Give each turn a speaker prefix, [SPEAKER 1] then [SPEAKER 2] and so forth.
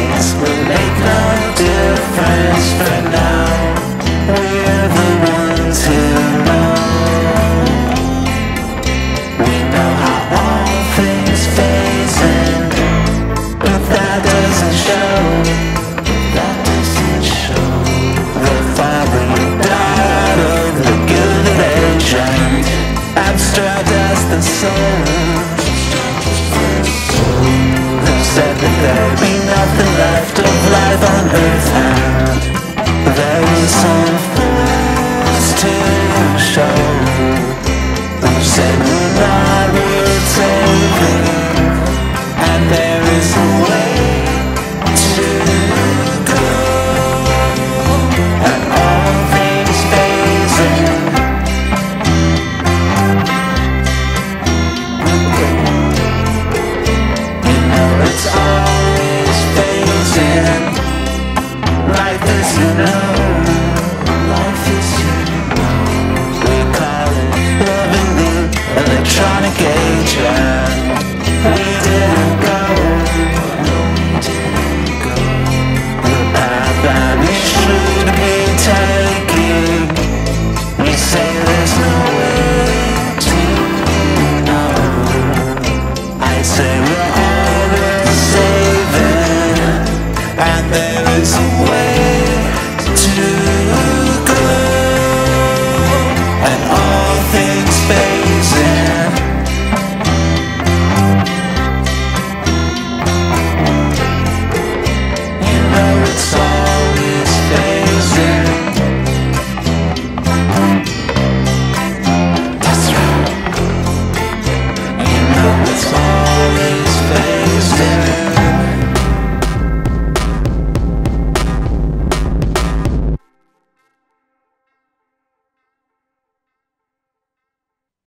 [SPEAKER 1] days will make no difference for now. We're the ones who know. We know how all things phasing, but that doesn't show. That doesn't show. The falling out of the good age and abstract as the soul. Said that there'd be nothing left of life on earth, and there was some force to show. Who said